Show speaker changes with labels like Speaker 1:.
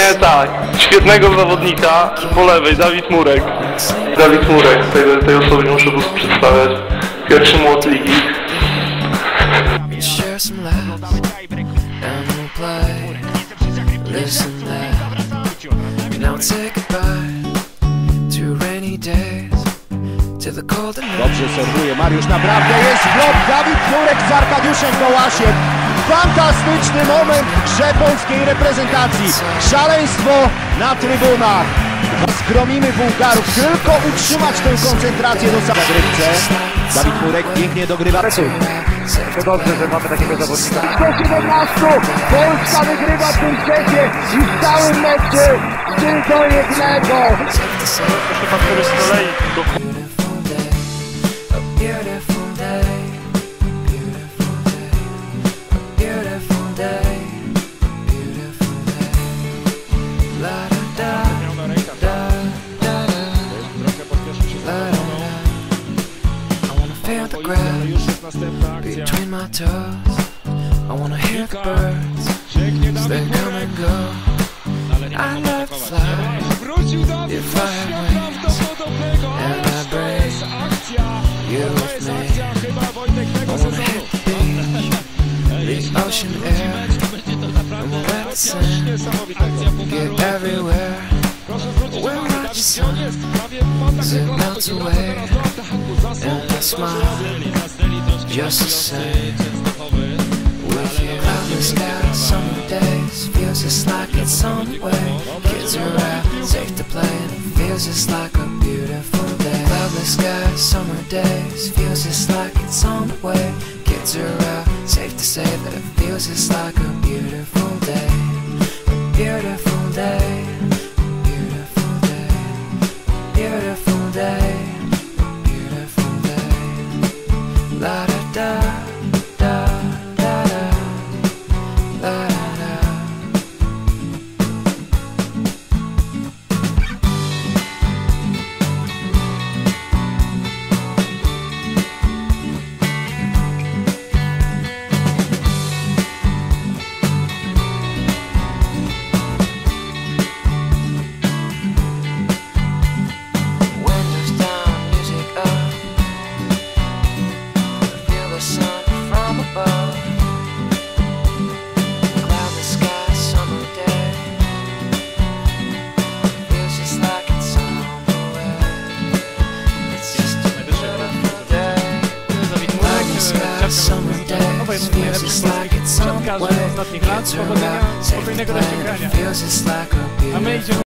Speaker 1: tak, świetnego zawodnika po lewej, Dawid Murek. Dawid Murek, tej osoby muszę tu przedstawiać. Pierwszy młot ligi.
Speaker 2: Dobrze serwuje Mariusz, naprawdę jest blok. Dawid Murek z Arkadiuszem Kołasiem. Fantastyczny moment grze polskiej reprezentacji. Szaleństwo na trybunach. Zgromimy Bułgarów, tylko utrzymać tę koncentrację do zagrywce. Dawid Murek pięknie dogrywa.
Speaker 3: To dobrze, że mamy takiego zawodnika.
Speaker 2: 117! Polska wygrywa w tym secie i w całym meczu 3-1.
Speaker 1: Chyba który z kolei
Speaker 4: Feel the ground between my toes. I wanna hear the birds as they come and go. I love to fly if I have wings, and I bring you with me. I wanna hit the beach, the ocean air, and we'll let the sand get everywhere. We'll watch the sun as it melts away, and I smile just the same. With you, cloudless sky, summer days, feels just like it's on the way. Kids are out, safe to play, and it feels just like a beautiful day. Cloudless sky, summer days, feels just like it's on the way. Kids are out, safe to say that it feels just like a beautiful day. A beautiful day. Beautiful day, beautiful day. La da da da da da, la da da. Summer days, feels just like it's on the way. Kids are out, safe to play, feels just like a beautiful